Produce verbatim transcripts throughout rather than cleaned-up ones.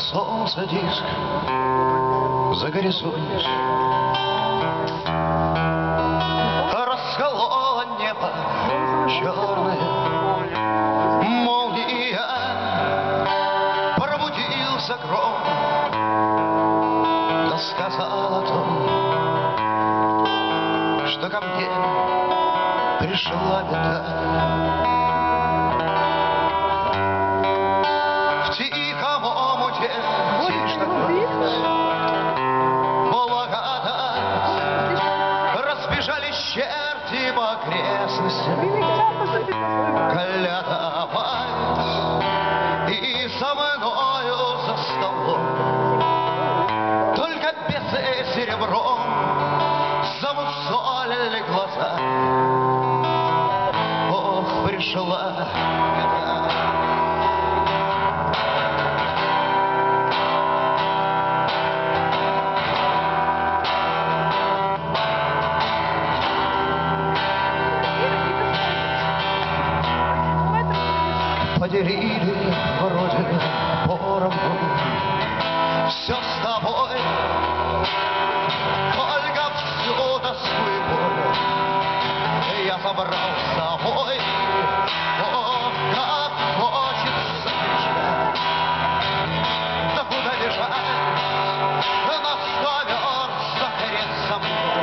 солнце диск за горизонт. Раскололо небо черное, молния, пробудился гром, да сказал о том, что ко мне пришла беда. В тихом омуте тишь благодать, разбежались черти по окрестностям, колядовать, и со мною за столом только бесы серебром замусолили глаза. Ох, пришла беда. Поделили вроде поровну все с тобой, только всю тоску и боль я забрал с собой. Ох, как хочется бежать, да куда бежать, на сто верст захрен со мной,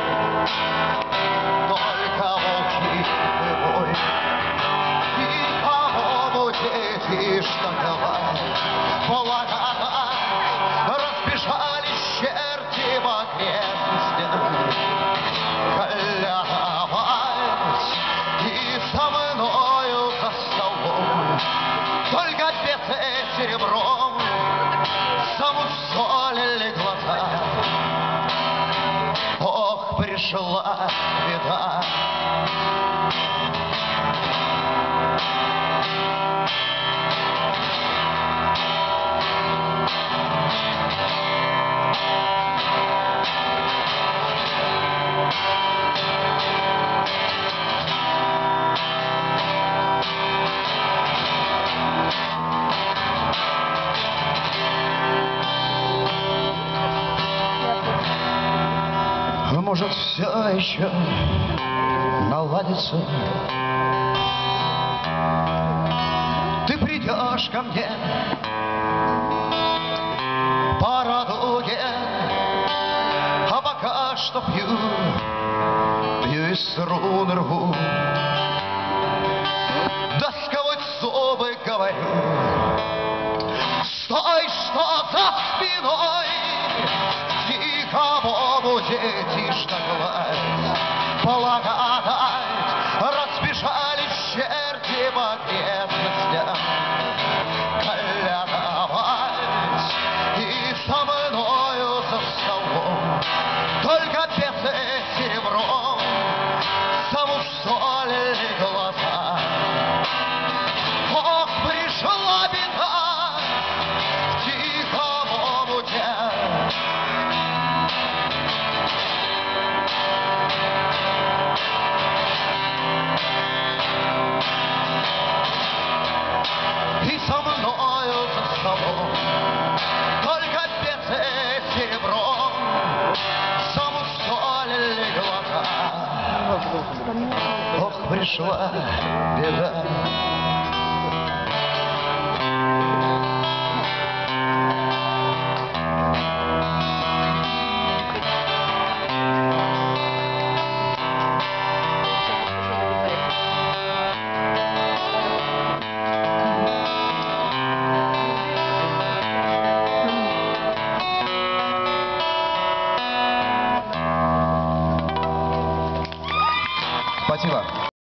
только молчи ты бой. Тишь танковать, благодать, разбежались черти в окрестностях, колядовать, и со мною за столом только бесы серебром замусолили глаза. Ох, пришла беда. Может, все еще наладится. Ты придешь ко мне по радуге, а пока что пью, пью из струн рву. Да сквозь зубы говорю: стой, что за спиной, кому тишь на гладь, благодать, разбежались черти в окрестностях, колядовать, и со мною за столом только бесы серебром замусолили глаза. Ох, пришла беда в тихом омуте. Со мною за столом только бесы серебром замусолили глаза. Ох, пришла беда. Спасибо.